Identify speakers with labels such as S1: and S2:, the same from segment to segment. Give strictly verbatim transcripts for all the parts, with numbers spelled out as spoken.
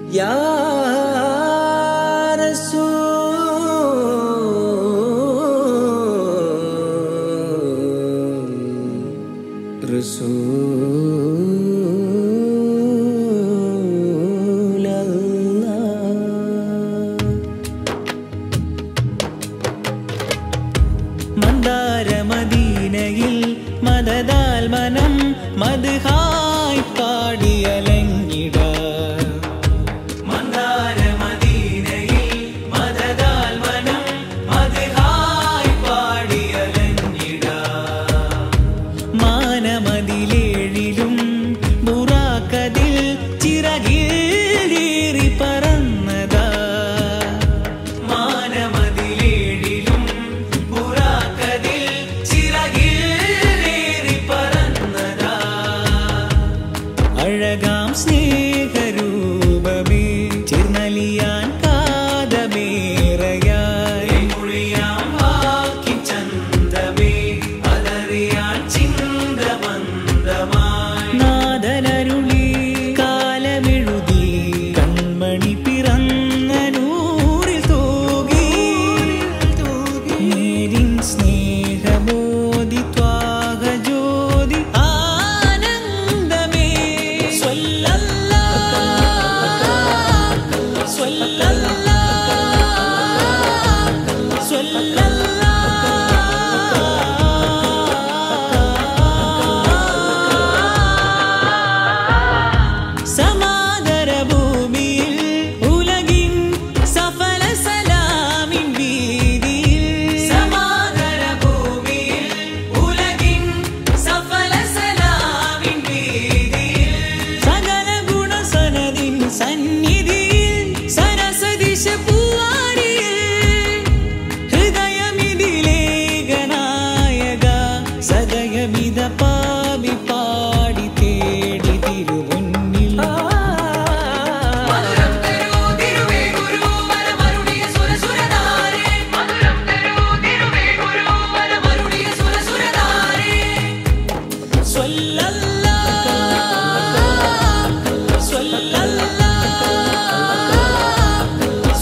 S1: या रसूल रसूल अल्लाह। മന്ദാര മദീനയിൽ മദദാൽ മനം മദ്ഹായി പാടിയലങ്ങിട മന്ദാര മദീനയിൽ മദദാൽ മനം മദ്ഹായി പാടിയലങ്ങിട മാനമതിലേഴിലും ബുറാക്കതിൽ ചിറകേറി പറന്നതാ മാനമതിലേഴിലും ബുറാക്കതിൽ ചിറകേറി പറന്നതാ അഴകാം സ്നേഹരൂപമേ ചേർന്നലിയാൻ കാതമേറയായി മൊഴിയാം വാക്കി ചന്തമേ അതറിയാൻ ചിന്തമന്ദമായി നാദനരുളി കാലമെഴുതി കൺമണി പിറന്ന നൂറിൽ തൂകി നേരിൻ സ്നേഹമോദി ത്വാഹ ജ്യോതി ആനന്ദമേ സ്വല്ലല്ലാഹ് സ്വല്ലല്ലാഹ് സ്വല്ലല്ലാഹ് സമാദര ഭൂമിയിൽ ഉലകിൻ സഫല സലാമിൻ വീതിയിൽ സമാദര ഭൂമിയിൽ ഉലകിൻ സഫല സലാമിൻ വീതിയിൽ സകല ഗുണസനദിൻ സന്നിധിയിൽ സരസദിശ പൂവാരിയിൽ ഹൃദയമിതിലേഖനായക സദയമിത പാപി പാടി തേടി തിരുമുന്നിൽ മധുരം തരൂ തിരുവേ ഗുരുവര മരുടിയ സുരസുരധാരേ മധുരം തരൂ തിരുവേ ഗുരുവര മരുടിയ സുരസുരധാരേ സ്വല്ലല്ലാഹ് സ്വല്ലല്ലാഹ്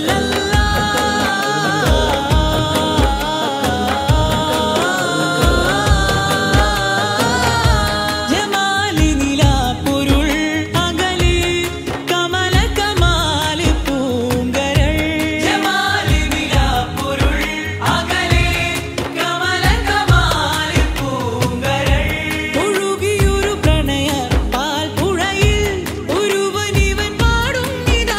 S1: സ്വല്ലല്ലാഹ് ജമാലി നിലാപ്പൊരുൾ അകലെ കമല കമാല് പൂങ്കരൾ ജമാലി നിലാപ്പൊരുൾ അകലെ കമല കമാല് പൂങ്കരൾ ഒഴുകിയൊരു പ്രണയ പാൽപ്പുഴയിൽ ഒരുവനിവൻ പാടുന്നിതാ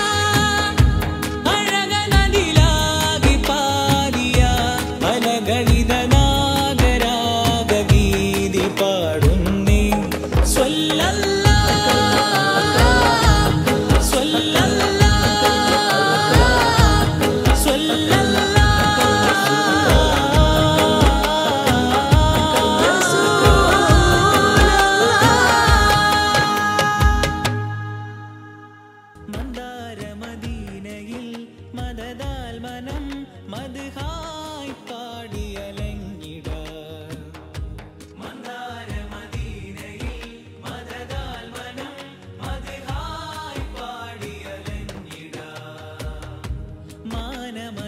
S1: അഴകനദിലാകി പാടിയ അലകളിത നാഗരാഗഗീതി പാടുന്നേ സ്വല്ലല്ലാഹ് സ്വല്ലല്ലാഹ് സ്വല്ലല്ലാഹ് മന്ദാര മദീനയിൽ മദദാൽ മനം മദ്ഹായി പാടിയലങ്ങിട മന്ദാര മദീനയിൽ മദദാൽ മനം മദ്ഹായി പാടിയലങ്ങിട മാനമ